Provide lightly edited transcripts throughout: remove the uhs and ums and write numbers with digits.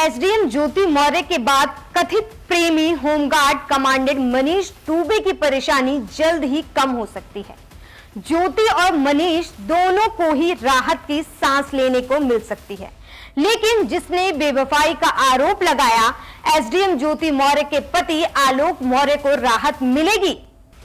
SDM Jyoti Maurya के बाद कथित प्रेमी होमगार्ड कमांडेंट मनीष दुबे की परेशानी जल्द ही कम हो सकती है। ज्योति और मनीष दोनों को ही राहत की सांस लेने को मिल सकती है, लेकिन जिसने बेवफाई का आरोप लगाया, एसडीएम ज्योति मौर्य के पति आलोक मौर्य को राहत मिलेगी?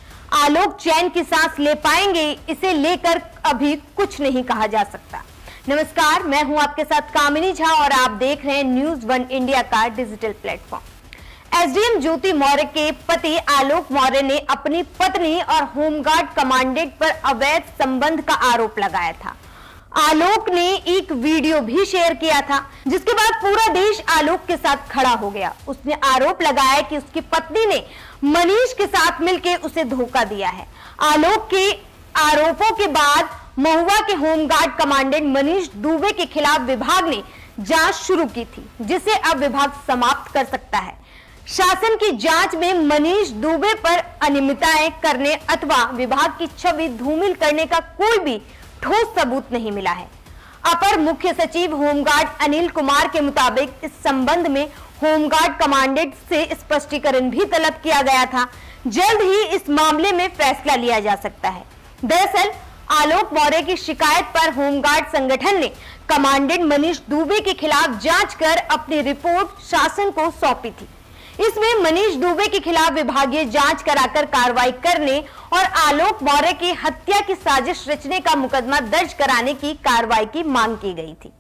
आलोक चैन की सांस ले पाएंगे? इसे लेकर अभी कुछ नहीं कहा जा सकता। नमस्कार, मैं हूं आपके साथ कामिनी झा और आप देख रहे हैं न्यूज़ 1 इंडिया का digital platform. SDM Jyoti Maurya के पति आलोक मौर्य ने अपनी पत्नी और होमगार्ड कमांडेंट पर अवैध संबंध का आरोप लगाया था। आलोक ने एक वीडियो भी शेयर किया था, जिसके बाद पूरा देश आलोक के साथ खड़ा हो गया। उसने आरोप लगाया कि उसकी पत्नी ने मनीष के साथ मिलकर उसे धोखा दिया है। आलोक के आरोपों के बाद महुआ के होमगार्ड कमांडेंट मनीष दुबे के खिलाफ विभाग ने जांच शुरू की थी, जिसे अब विभाग समाप्त कर सकता है। शासन की जांच में मनीष दुबे पर अनियमितताएं करने अथवा विभाग की छवि धूमिल करने का कोई भी ठोस सबूत नहीं मिला है। अपर मुख्य सचिव होमगार्ड अनिल कुमार के मुताबिक इस संबंध में होमगार्ड कमांडेंट से स्पष्टीकरण भी तलब किया गया था। जल्द ही इस मामले में फैसला लिया जा सकता है। दरअसल आलोक मौर्य की शिकायत पर होमगार्ड संगठन ने कमांडेंट मनीष दुबे के खिलाफ जांच कर अपनी रिपोर्ट शासन को सौंपी थी। इसमें मनीष दुबे के खिलाफ विभागीय जांच कराकर कार्रवाई करने और आलोक मौर्य की हत्या की साजिश रचने का मुकदमा दर्ज कराने की कार्रवाई की मांग की गई थी,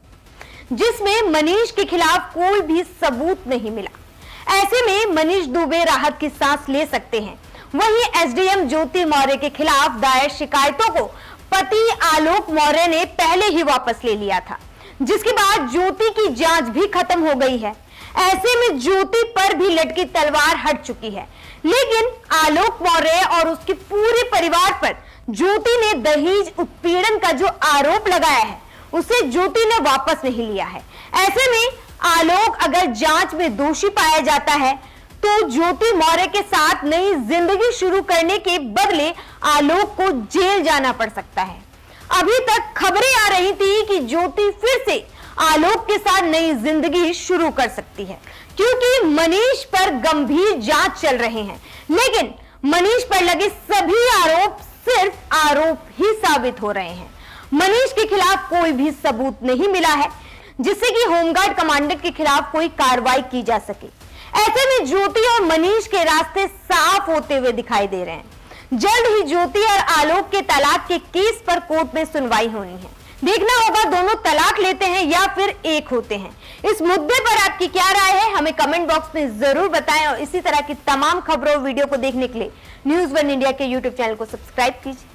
जिसमें मनीष के खिलाफ कोई भी सबूत नहीं मिला। ऐसे में मनीष दुबे राहत की सांस ले सकते हैं। वहीं एसडीएम ज्योति मौर्य के खिलाफ दायर शिकायतों को पति आलोक मौर्य ने पहले ही वापस ले लिया था, जिसके बाद ज्योति की जांच भी खत्म हो गई है। ऐसे में ज्योति पर भी लटकी तलवार हट चुकी है, लेकिन आलोक मौर्य और उसके पूरे परिवार पर ज्योति ने दहेज उत्पीड़न का जो आरोप लगाया है, उसे ज्योति ने वापस नहीं लिया है। ऐसे में आलोक अगर जांच में दोषी पाया जाता है तो ज्योति मौर्य के साथ नई जिंदगी शुरू करने के बदले आलोक को जेल जाना पड़ सकता है। अभी तक खबरें आ रही थी कि ज्योति फिर से आलोक के साथ नई जिंदगी शुरू कर सकती है, क्योंकि मनीष पर गंभीर जांच चल रहे हैं। लेकिन मनीष पर लगे सभी आरोप सिर्फ आरोप ही साबित हो रहे हैं। मनीष के खिलाफ कोई भी सबूत नहीं मिला है जिससे कि होमगार्ड कमांडेंट के खिलाफ कोई कार्रवाई की जा सके। ऐसे में ज्योति और मनीष के रास्ते साफ होते हुए दिखाई दे रहे हैं। जल्द ही ज्योति और आलोक के तलाक के केस पर कोर्ट में सुनवाई होनी है। देखना होगा दोनों तलाक लेते हैं या फिर एक होते हैं। इस मुद्दे पर आपकी क्या राय है, हमें कमेंट बॉक्स में जरूर बताएं और इसी तरह की तमाम खबरों वीडियो को देखने के लिए न्यूज़ 1 इंडिया के यूट्यूब चैनल को सब्सक्राइब कीजिए।